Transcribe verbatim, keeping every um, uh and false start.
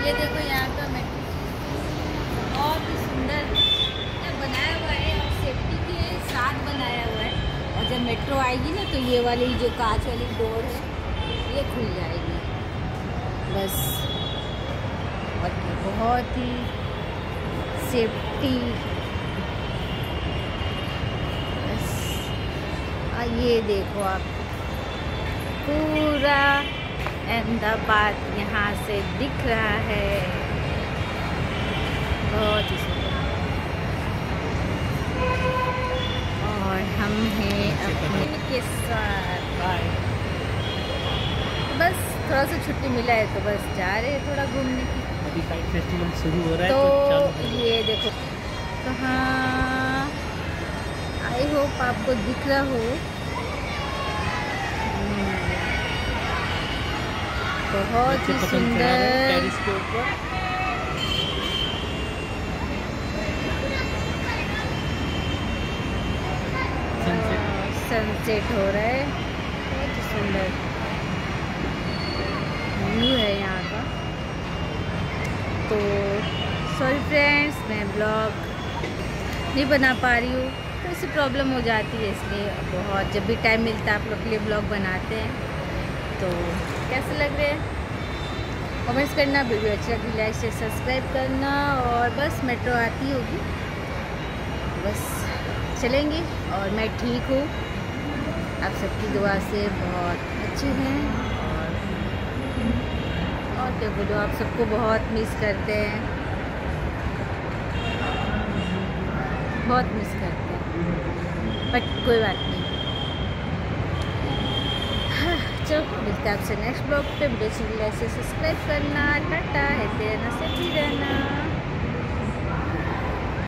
ये देखो यहाँ का मेट्रो बहुत ही सुंदर बनाया हुआ है और सेफ्टी के साथ बनाया हुआ है। और जब मेट्रो आएगी ना तो ये वाली जो कांच वाली डोर है ये खुल जाएगी बस। और बहुत ही सेफ्टी बस। आ ये देखो आप पूरा अहमदाबाद यहाँ से दिख रहा है, बहुत ही सुंदर। और हम हैं अपने के साथ बस थोड़ा सा छुट्टी मिला है तो बस जा रहे हैं थोड़ा घूमने की। अभी काइट फेस्टिवल शुरू हो रहा है तो, तो ये देखो कहाँ, आई होप आपको दिख रहा हो। बहुत ही सुंदर टेरिस के ऊपर सनसेट हो रहा है, बहुत ही सुंदर व्यू है यहाँ का। तो सॉरी फ्रेंड्स, मैं ब्लॉग नहीं बना पा रही हूँ, तो इससे प्रॉब्लम हो जाती है, इसलिए बहुत जब भी टाइम मिलता है आप लोग के लिए ब्लॉग बनाते हैं। तो कैसे लग रहे हैं कमेंट्स करना, वीडियो अच्छी लगी लाइक शेयर सब्सक्राइब करना। और बस मेट्रो आती होगी, बस चलेंगे। और मैं ठीक हूँ, आप सबकी दुआ से बहुत अच्छी हैं। और और क्या बोलो, आप सबको बहुत मिस करते हैं, बहुत मिस करते हैं, बट कोई बात नहीं। चलो मिलते हैं आपसे नेक्स्ट ब्लॉग पे। वीडियो अच्छी लगी लाइक शेयर सब्सक्राइब करना। टाटा, हैप्पी रहना, सेफ्टी रहना।